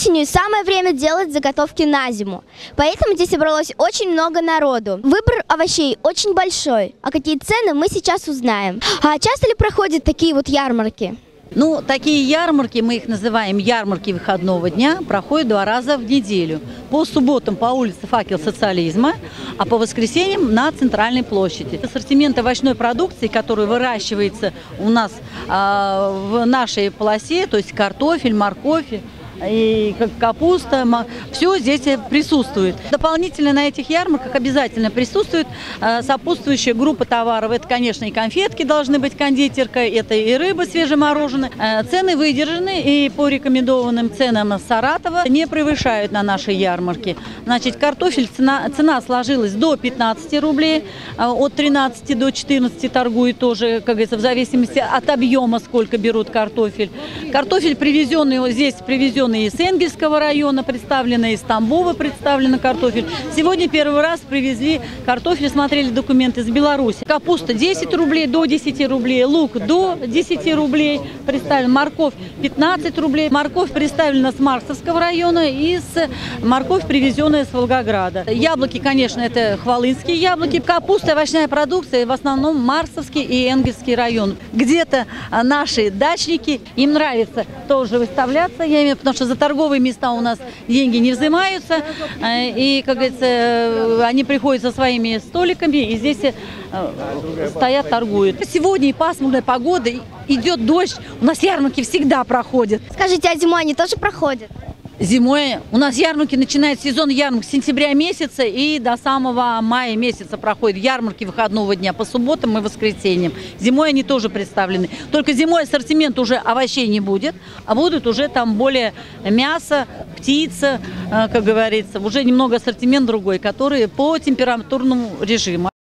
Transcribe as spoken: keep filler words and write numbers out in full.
Осенью самое время делать заготовки на зиму, поэтому здесь собралось очень много народу. Выбор овощей очень большой, а какие цены мы сейчас узнаем. А часто ли проходят такие вот ярмарки? Ну, такие ярмарки, мы их называем ярмарки выходного дня, проходят два раза в неделю. По субботам по улице Факел Социализма, а по воскресеньям на Центральной площади. Ассортимент овощной продукции, который выращивается у нас э, в нашей полосе, то есть картофель, морковь, и капуста, все здесь присутствует. Дополнительно на этих ярмарках обязательно присутствует э, сопутствующая группа товаров. Это, конечно, и конфетки должны быть, кондитерка, это и рыба свежемороженая. Э, цены выдержаны, и по рекомендованным ценам Саратова не превышают на нашей ярмарке. Значит, картофель, цена, цена сложилась до пятнадцати рублей, э, от тринадцати до четырнадцати торгует тоже, как говорится, в зависимости от объема, сколько берут картофель. Картофель привезенный, вот здесь привезенный из Энгельского района, представлено из Тамбова, представлено картофель. Сегодня первый раз привезли картофель, смотрели документы, из Беларуси. Капуста десять рублей, до десяти рублей, лук до десяти рублей представлен, морковь пятнадцать рублей. Морковь представлена с Марксовского района и с морковь, привезенная с Волгограда. Яблоки, конечно, это хвалынские яблоки. Капуста, овощная продукция, в основном Марксовский и Энгельский район. Где-то наши дачники, им нравится тоже выставляться, я имею в виду, потому что за торговые места у нас деньги не взимаются, и, как говорится, они приходят со своими столиками, и здесь стоят, торгуют. Сегодня и пасмурная погода, идет дождь, у нас ярмарки всегда проходят. Скажите, а зимой они тоже проходят? Зимой у нас ярмарки, начинает сезон ярмарок с сентября месяца и до самого мая месяца проходят ярмарки выходного дня по субботам и воскресеньям. Зимой они тоже представлены. Только зимой ассортимент уже овощей не будет, а будут уже там более мясо, птица, как говорится, уже немного ассортимент другой, который по температурному режиму.